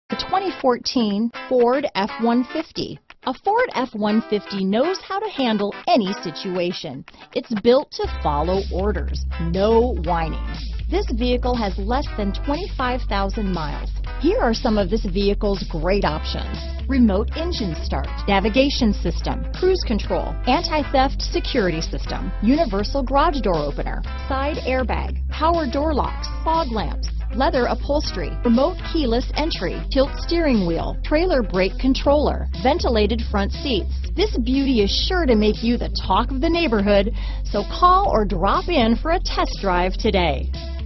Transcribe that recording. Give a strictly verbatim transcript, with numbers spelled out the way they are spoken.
The twenty fourteen Ford F one fifty. A Ford F one fifty knows how to handle any situation. It's built to follow orders, no whining. This vehicle has less than twenty-five thousand miles. Here are some of this vehicle's great options: remote engine start, navigation system, cruise control, anti-theft security system, universal garage door opener, side airbag, power door locks, fog lamps, leather upholstery, remote keyless entry, tilt steering wheel, trailer brake controller, ventilated front seats. This beauty is sure to make you the talk of the neighborhood, so call or drop in for a test drive today.